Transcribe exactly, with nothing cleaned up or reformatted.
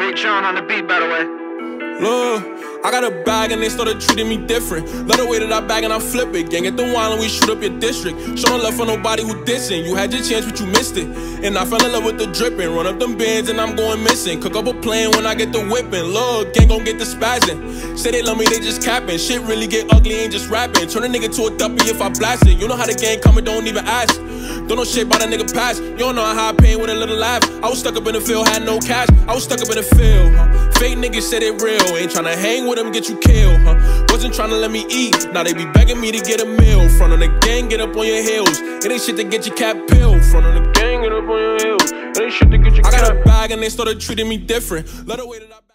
Big John on the beat, by the way. Look, I got a bag and they started treating me different. Love the way that I bag and I flip it. Gang at the wine and we shoot up your district. Show no love for nobody who dissing. You had your chance but you missed it. And I fell in love with the dripping. Run up them bins and I'm going missing. Cook up a plan when I get the whipping. Look, gang gon' get the spazzing. Say they love me, they just capping. Shit really get ugly, ain't just rapping. Turn a nigga to a duppy if I blast it. You know how the gang coming, don't even ask. Don't know shit about a nigga past. You don't know how I pain with a little laugh. I was stuck up in the field, had no cash. I was stuck up in the field, huh? Fake niggas said it real. Ain't tryna hang with them, get you killed, huh? Wasn't tryna let me eat. Now they be begging me to get a meal. Front of the gang, get up on your heels. It ain't shit to get your cap peeled. Front of the gang, get up on your heels. It ain't shit to get your cap. I got a bag and they started treating me different. Love the way that I